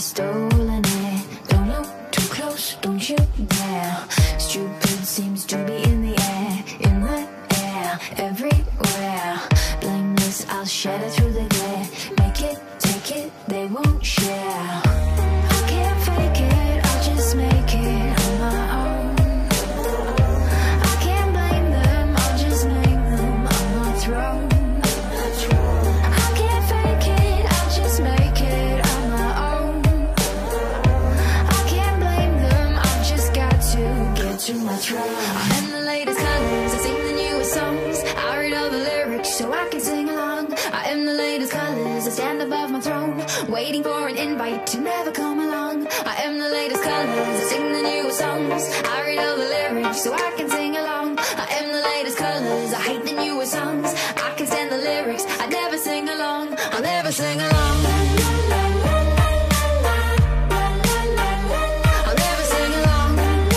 stolen it. Don't look too close, don't you dare. Stupid seems to be in the air, everywhere. Blameless, I'll shatter through the glare. Make it, take it, they won't share. I can't fake it, I'll just make it on my own. I can't blame them, I'll just name them on my throne. I can't fake it, I'll just make it on my own. I can't blame them, I've just got to get to my throne. I am the latest colors, I sing the newest songs. I read all the lyrics so I can sing along. I am the latest colors, I stand above my throne, waiting for an invite to never come along. I am the latest colors, I sing the newest songs. I read all the lyrics so I can sing along. I am the latest colors, I hate the newest songs. I can stand the lyrics, I never sing along. I'll never sing along. I'll never sing along.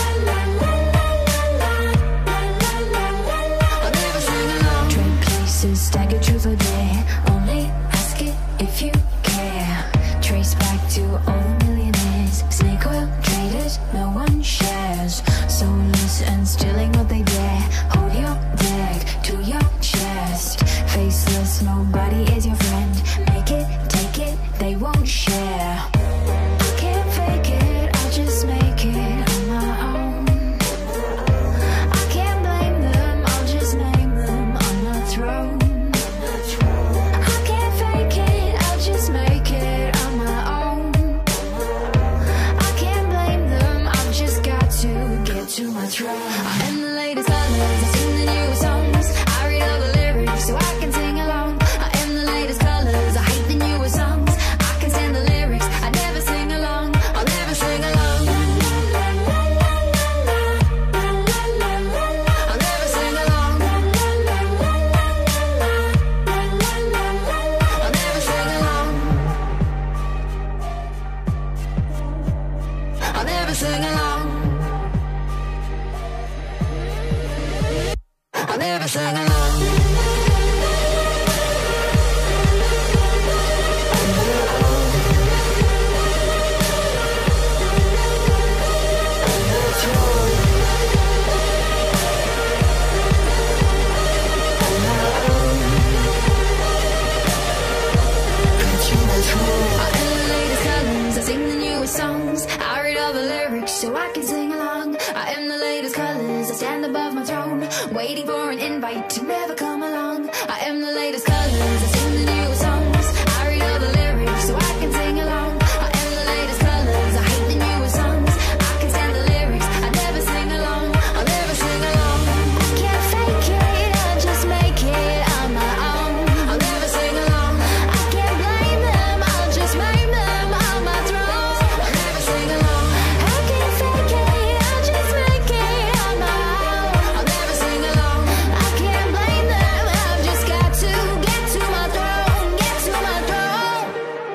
I'll never sing along. Trade places, stagger truth or dare. Only ask it if you care. Trace back to all the millionaires. Snake oil traders, no one shares. Soulless and stealing what they dare. Hold your deck to your chest. Faceless, nobody is your friend. Make it, take it, they won't share. I can't fake it, I'll just make it on my own. I can't blame them, I'll just name them on my throne. I can't fake it, I'll just make it on my own. I can't blame them, I've just got to get to my throne. I am the latest colors, I sing the newest songs. I read all the lyrics so I can sing along. I am the latest colors, I hate the newest songs. I can stand the lyrics, I never sing along. I'll never sing along. I'll never sing along. I'll never sing along. I'll never sing along. I'll never sing along. Songs. I read all the lyrics so I can sing along. I am the latest colors, I stand above my throne, waiting for an invite to never come along. I am the latest colors, I sing the newest songs. I read all the lyrics so I can sing along. I am the latest colors, I hate the newest songs. I can stand the lyrics, I never sing along. I'll never sing along. I can't fake it, I'll just make it on my own. I'll never sing along. I can't blame them, I'll just blame them on my throne. Sing along. I can't fake it, I'll just make it on my own. I'll never sing along. I can't blame them, I've just got to get to my throne, get to my throne.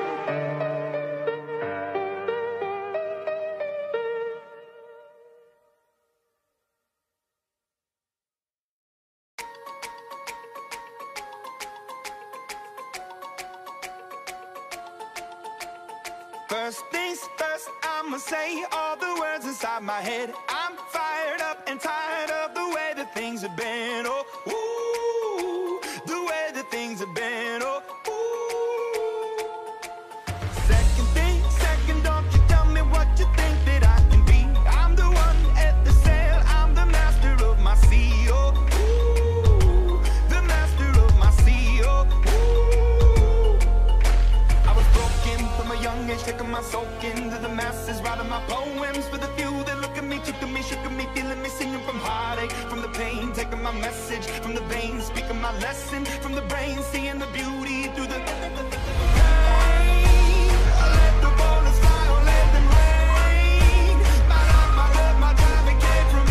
First things first, I'ma say all the words inside my head. I'm fired up and tired of the way that things have been. Oh, ooh, the way that things have been. Oh, ooh. Second thing, second, don't you tell me what you think that I can be. I'm the one at the sail, I'm the master of my sea. Oh, ooh, the master of my sea. Oh, ooh. I was broken from a young age, taking my soul into the masses, writing my poems for the few that look at me, took to me, shook at me, feeling me, singing from heartache, from the pain, taking my message from the veins, speaking my lesson from the brain, seeing the beauty through the pain. I let the bullets fly, or let them rain. My life, my love, my drive, it came from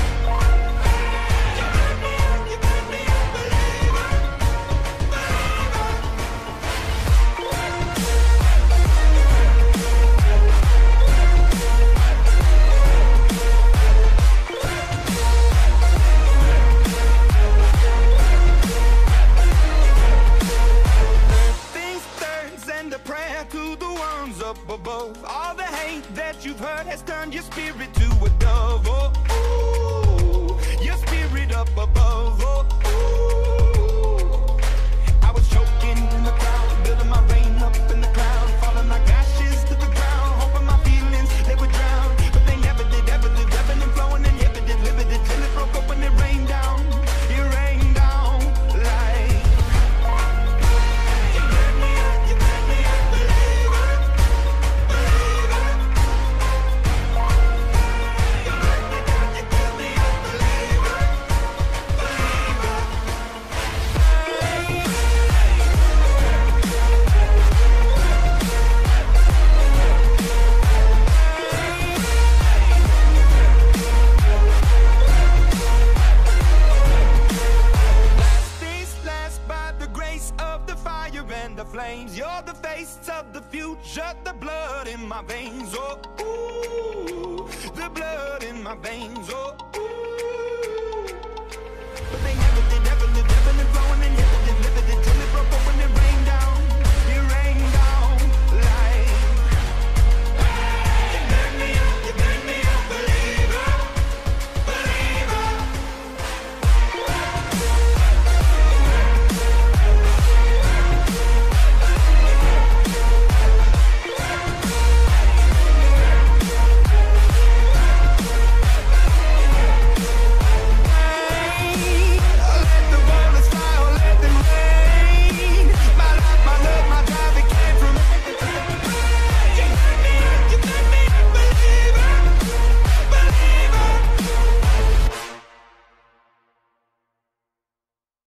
you put me up, believer, Things shut the blood in my veins. Oh, ooh, the blood in my veins. Oh.